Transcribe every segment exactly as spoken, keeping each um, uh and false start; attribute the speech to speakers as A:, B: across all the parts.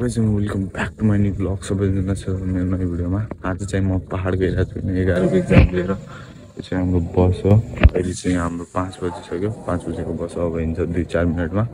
A: guys, welcome back to my new vlog. सबैजना छ मेरो नयाँ भिडियोमा। आज चाहिँ म पहाड गइरहेको छु एघार को एक्जाम लिएर। यो चाहिँ हाम्रो बस हो। अहिले चाहिँ हाम्रो पाँच बजिसक्यो। पाँच बजेको बस अब हिँड्छ दुई चार मिनटमा।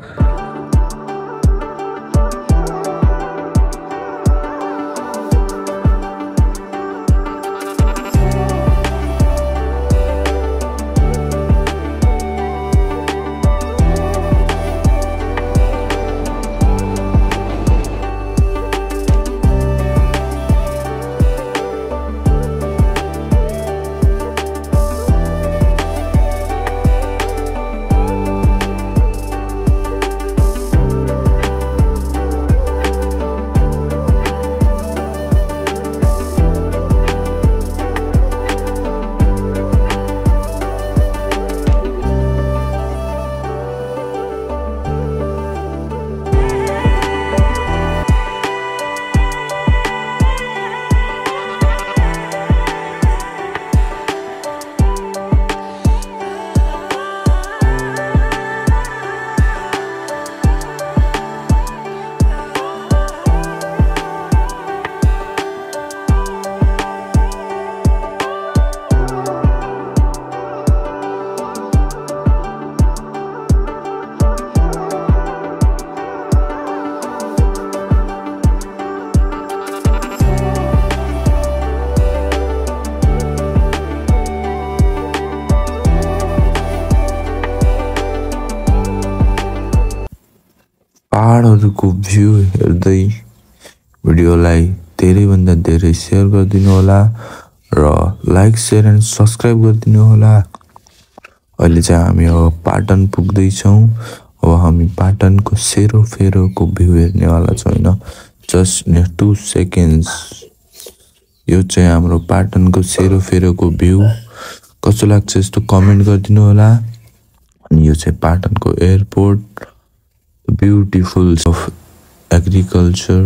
A: पहाडहरुको भ्यू हेर्दै भिडियोलाई धेरै भन्दा धेरै शेयर गरिदिनु होला र लाइक शेयर एन्ड सब्स्क्राइब गरिदिनु होला। अहिले चाहिँ हामी अब पाटन पुग्दै छौं। अब हामी पाटनको सेरोफेरोको भ्यू हेर्ने वाला छौं हैन। जस्ट नेक्स्ट टू सेकेन्ड्स यो चाहिँ हाम्रो पाटनको सेरोफेरोको भ्यू कस्तो लाग्छ यस्तो कमेन्ट गरिदिनु होला। अनि यो चाहिँ पाटनको airport, beautiful of agriculture.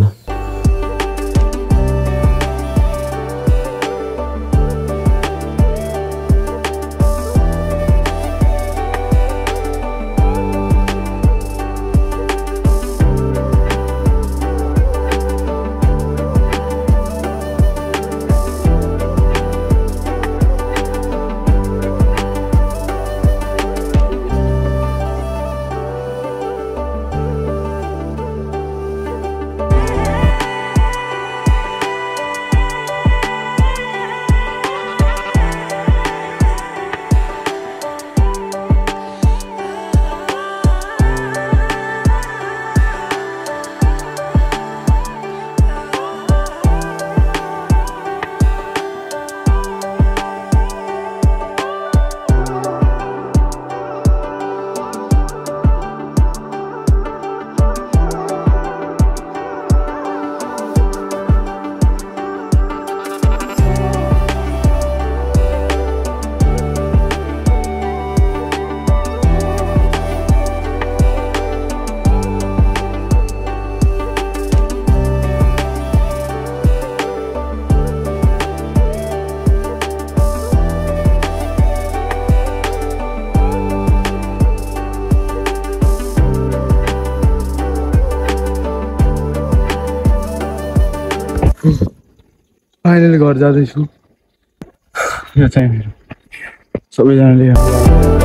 A: Finally घर जाँदैछु। यो चाहिँ मेरो सबैजनाले